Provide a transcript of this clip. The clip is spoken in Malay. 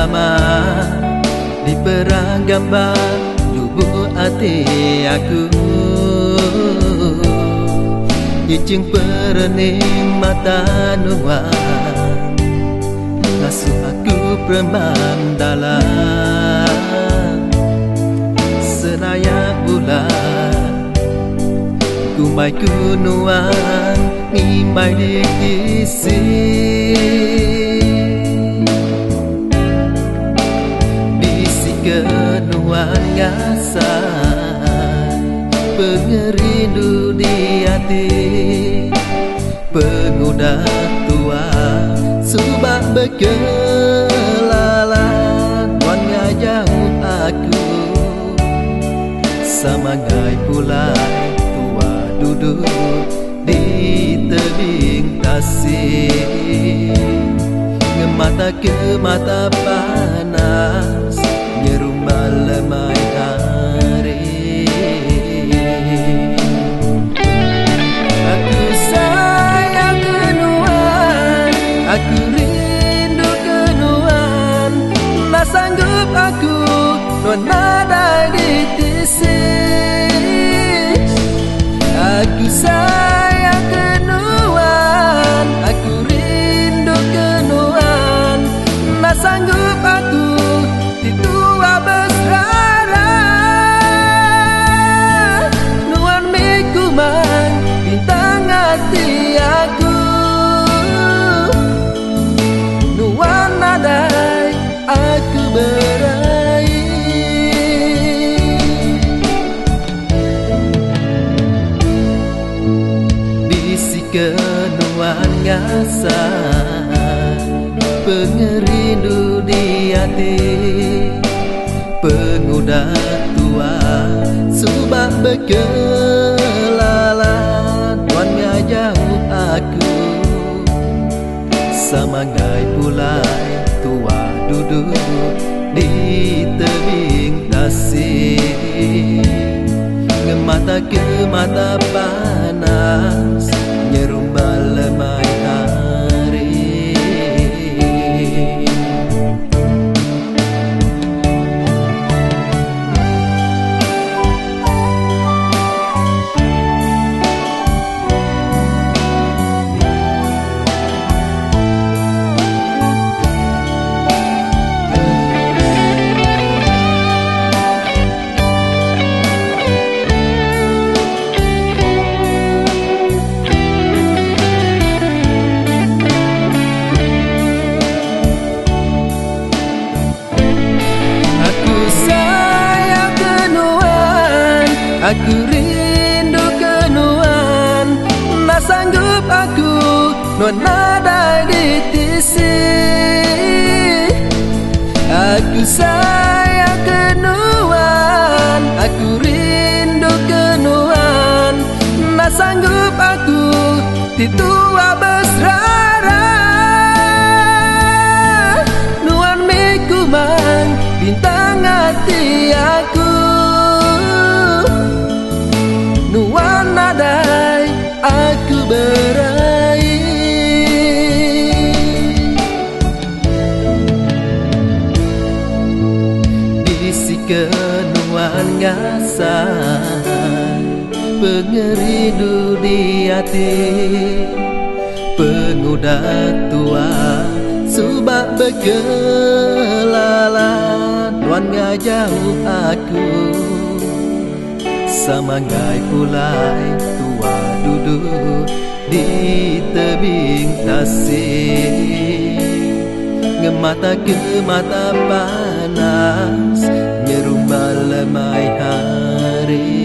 lama di perang gambar lubuk hati aku. Icing perening mata nuang lasu aku permandalan seraya bulan kumai kunuang ngimai di kisi bisi kenuang ngasai pengerindu di hati penguda tua subak berkelalan wannya jauh aku sama ngai pulai tua duduk di tebing tasik ngemata ke mata panas nyerumah lemai hari. Aku sayang kenuan, aku rindu kenuan, tak sanggup aku non nada ditisik. Aku sayang kenuan, aku rindu kenuan, tak sanggup aku ditua besara. Nuan mikuman bintang hati aku, nuan nadai aku berai. Bisi kenuan ngasai pengerindu di hati penguda tua subak berkelalan wannya jauh aku sama ngai pulai tua duduk di tebing tasik ngemata ke mata panas nyerumah lemai hari. Aku rindu kenuan, tak sanggup aku non nada ditisik. Aku sayang kenuan, aku rindu kenuan, tak sanggup aku ditua besrara. Nuan mikuman bintang hati aku, nuan nadai aku berai. Bisi kenuan ngasai pengerindu di hati penguda tua subak berkelalan wannya jauh aku sama ngai pulai tua duduk di tebing tasik ngemata ke mata panas nyerumah lemai hari.